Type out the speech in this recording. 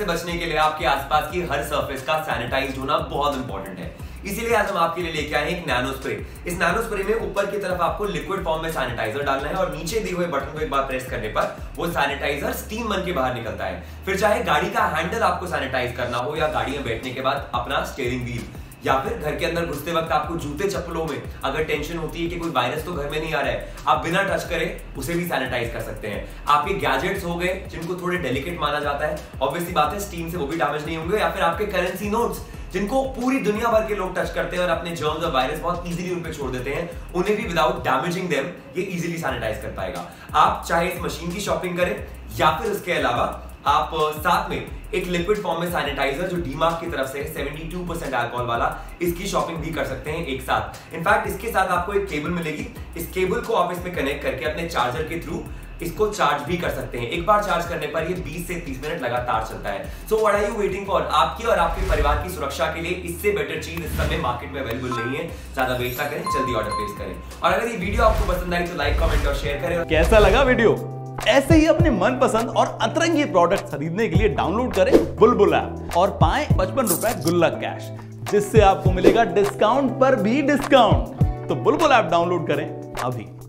बचने के लिए आपके आसपास की हर सरफेस का सैनिटाइज होना बहुत इंपॉर्टेंट है। इसीलिए आज हम आपके लिए लेके आए एक नैनो स्प्रे। इस नैनो स्प्रे में ऊपर की तरफ आपको लिक्विड फॉर्म में सैनिटाइजर डालना है और नीचे दिए हुए बटन को एक बार प्रेस करने पर वो सैनिटाइजर स्टीम बन के बाहर निकलता है। फिर चाहे गाड़ी का हैंडल आपको सैनिटाइज करना हो या गाड़ी में बैठने के बाद अपना स्टीयरिंग व्हील, या फिर घर के अंदर घुसते वक्त आपको जूते चप्पलों में अगर टेंशन होती है कि कोई वायरस तो घर में नहीं आ रहा है, आप बिना टच करे उसे भी सैनिटाइज कर सकते हैं। आपके गैजेट्स हो गए जिनको थोड़े डेलिकेट माना जाता है, ऑब्वियसली बात है स्टीम से वो भी डैमेज नहीं होंगे, या फिर आपके करेंसी नोट्स जिनको पूरी दुनिया भर के लोग टच करते हैं और अपने जर्म्स और वायरस बहुत इजीली उन पे छोड़ देते हैं, उन्हें भी विदाउट डैमेजिंग देम ये इजीली सैनिटाइज कर पाएगा। आप चाहे इस मशीन की शॉपिंग करें या फिर उसके अलावा आप साथ में एक लिक्विड फॉर्म में सैनिटाइजर जो डीमार्क की तरफ से 72% अल्कोहल वाला, इसकी शॉपिंग भी कर सकते हैं एक साथ। इनफैक्ट इसके साथ आपको एक केबल मिलेगी, इस केबल को आप इसमें कनेक्ट करके अपने चार्जर के थ्रू इसको चार्ज भी कर सकते हैं। एक बार चार्ज करने पर ये 20 से 30 मिनट लगातार चलता है। So what are you waiting for? आपकी और आपके परिवार की सुरक्षा के लिए इससे बेटर चीज इस समय मार्केट में अवेलेबल नहीं है। ज्यादा वेट ना करें, जल्दी ऑर्डर प्लेस करें। और अगर ये वीडियो आपको पसंद आई तो लाइक, कमेंट और शेयर करें। कैसा लगा वीडियो? ऐसे ही अपने मनपसंद और अतरंगी प्रोडक्ट खरीदने के लिए डाउनलोड करें बुलबुल ऐप और पाएं 55 रुपए गुल्लक कैश, जिससे आपको मिलेगा डिस्काउंट पर भी डिस्काउंट। तो बुलबुल ऐप डाउनलोड करें अभी।